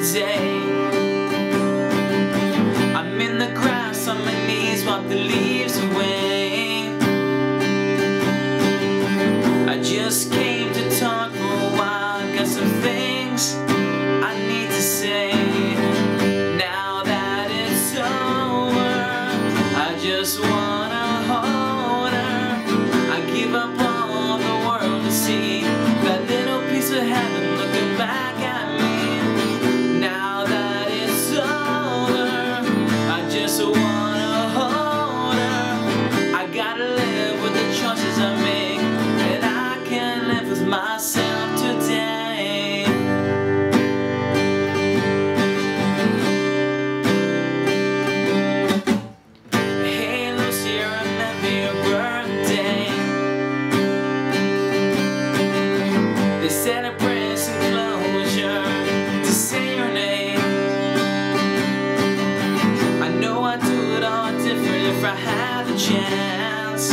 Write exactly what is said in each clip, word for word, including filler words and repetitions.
today. I'm in the grass on my knees, wipe the leaves away. I just came to talk for a while, got some things I need to say. Now that it's over, I just wanna hold her. I give up all the world to see that little piece of heaven looking back at me. Now that it's over, I just wanna hold her. I gotta live with the choices I make, and I can't live with myself today. Hey Lucy, I remember your birthday. They said a prayer some closure to say your name. I know I'd do it all different if I had the chance,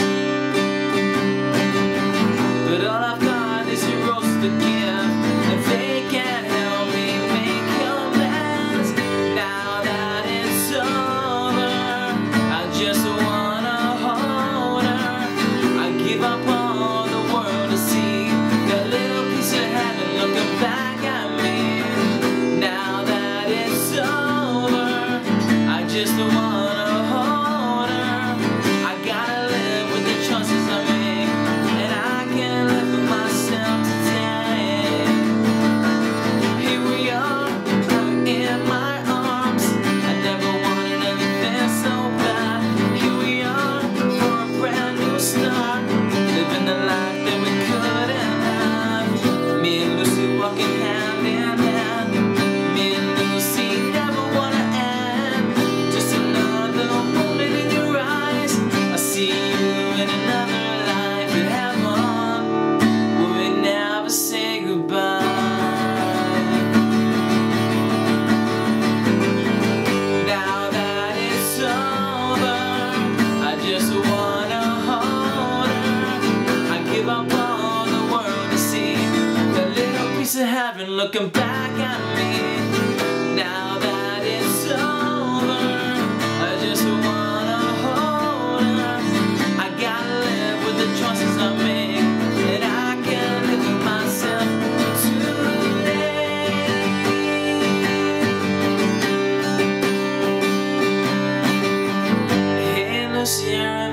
but all I've got is your roses to give, and they can't help me make amends. Now that it's over, I just wanna hold her. I give up all the world to see that little piece of heaven looking back at me. Now that it's over, I just wanna hold her. I gotta live with the choices I make, and I can't live with myself today. Here we are, I'm in my arms. I never wanted anything so bad. Here we are for a brand new start, living the life that we couldn't have. Me and Lucy walking hand in hand. Me and Lucy never wanna end. Just another moment in your eyes. I see you in another life in heaven, where we never say goodbye. Now that it's over, I just wanna hold her. I give up all the world to see that little piece of heaven looking back at me. Now that it's over, I just wanna hold her. I gotta live with the choices I make, and I can't live with myself today. Hey Lucy,